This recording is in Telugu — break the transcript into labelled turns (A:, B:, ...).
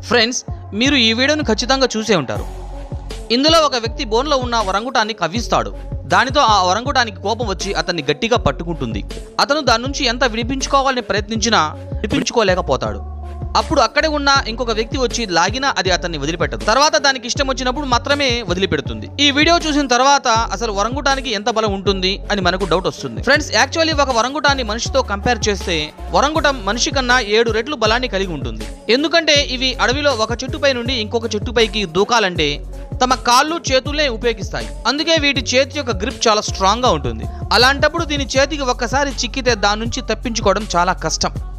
A: ఫ్రెండ్స్, మీరు ఈ వీడియోను ఖచ్చితంగా చూసే ఉంటారు. ఇందులో ఒక వ్యక్తి బోన్లో ఉన్న ఒరంగుటాన్ని కవ్విస్తాడు. దానితో ఆ ఒరంగుటానికి కోపం వచ్చి అతన్ని గట్టిగా పట్టుకుంటుంది. అతను దాని నుంచి ఎంత విడిపించుకోవాలని ప్రయత్నించినా విడిపించుకోలేకపోతాడు. అప్పుడు అక్కడే ఉన్న ఇంకొక వ్యక్తి వచ్చి లాగినా అది అతన్ని వదిలిపెట్టదు. తర్వాత దానికి ఇష్టం వచ్చినప్పుడు మాత్రమే వదిలిపెడుతుంది. ఈ వీడియో చూసిన తర్వాత అసలు ఒరంగుటానికి ఎంత బలం ఉంటుంది అని మనకు డౌట్ వస్తుంది. ఫ్రెండ్స్, యాక్చువల్లీ ఒక ఒరంగుటాన్ని మనిషితో కంపేర్ చేస్తే ఒరంగుటం మనిషి కన్నా 7 రెట్లు బలాన్ని కలిగి ఉంటుంది. ఎందుకంటే ఇవి అడవిలో ఒక చెట్టుపై నుండి ఇంకొక చెట్టుపైకి దూకాలంటే తమ కాళ్ళు చేతులే ఉపయోగిస్తాయి. అందుకే వీటి చేతి యొక్క గ్రిప్ చాలా స్ట్రాంగ్ గా ఉంటుంది. అలాంటప్పుడు దీని చేతికి ఒక్కసారి చిక్కితే దాని నుంచి తప్పించుకోవడం చాలా కష్టం.